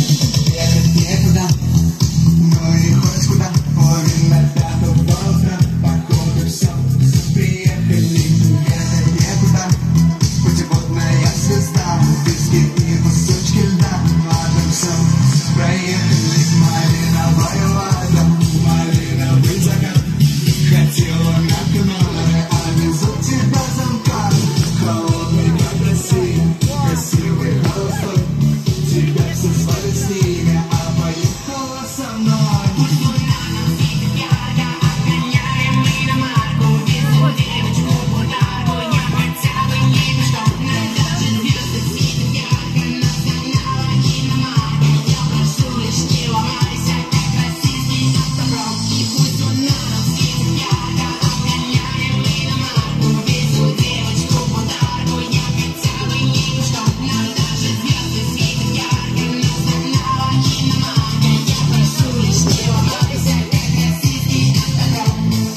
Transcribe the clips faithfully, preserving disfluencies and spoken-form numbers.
Ехать некуда, но и хоть куда. Повин на пятую утро, походу все, приехали. Ехать некуда, путеводная звезда, виски и кусочки льда. Ладно, все, проехали. Малиновая вода, малиновый закат. Хотела на каналы, а везут тебя замкат. Холодный, как Россия, красивый, холостой. Тебя все звали с ними, а поехала со мной. Пусть мой нано светит ярко, обгоняем мы иномарку. Везу девочку подарку, я хотя бы не пешком. Нас даже звезды светят ярко, нас догнала иномарка. Я прошу лишь не ломайся, как российский автопром. И пусть мой нано светит ярко, обгоняем мы иномарку. Везу девочку подарку, я хотя бы не пешком. Нас даже звезды светят ярко, нас догнала иномарка. Я прошу лишь не ломайся, как российский автопром.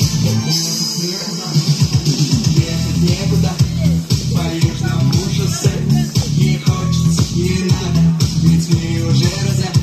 Ехать некуда, по южному шоссе. Не хочется, не надо, ведь мы уже разобрались.